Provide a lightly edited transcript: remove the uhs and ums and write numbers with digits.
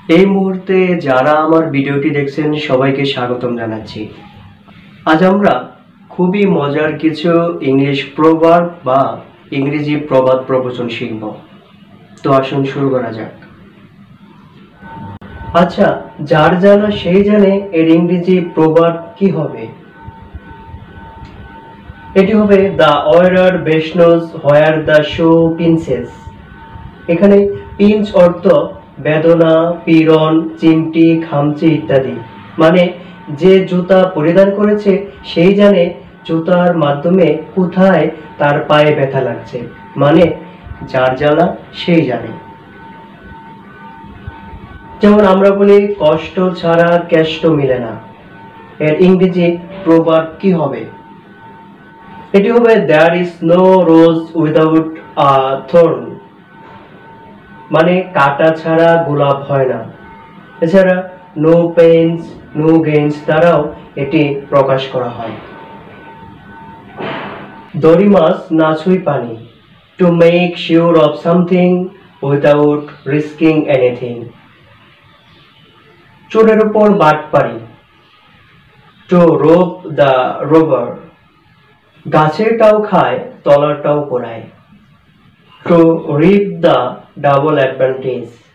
এই মুহূর্তে যারা আমার ভিডিওটি দেখছেন সবাইকে স্বাগতম জানাচ্ছি। আজ আমরা খুবই মজার কিছু ইংলিশ প্রবাদ বা ইংরেজি প্রবাদ প্রবচন শিখব। তো আসুন শুরু করা যাক। আচ্ছা, যার জানা সেই জানে এর ইংরেজি প্রবাদ কি হবে। এটি হবে the wearer best knows where the shoe pinches. এখানে পিঞ্চ অর্থ বেদনা, পীড়ন, চিমটি, খামচি ইত্যাদি। মানে যে জুতা পরিধান করেছে সেই জানে জুতার মাধ্যমে কোথায় তার পায়ে ব্যথা লাগছে। মানে যার জ্বালা সেই জানে। যেমন আমরা বলি কষ্ট ছাড়া কেষ্ট মিলে না। এর ইংরেজি প্রবাদ কি হবে? এটি হবে there is no rose without a thorn. মানে কাটা ছাড়া গোলাপ হয় না। এছাড়া নো পেইনস নো গেইনস দ্বারাও এটি প্রকাশ করা হয়। দড়ি মাছ না ছুঁই পানি, to make sure of something without risking anything. চোরের উপর বাটপাড়ি, টু রোব দ্য রোবার। গাছেরটাও খায় তলারটাও পোড়ায়, to reap the double advantage.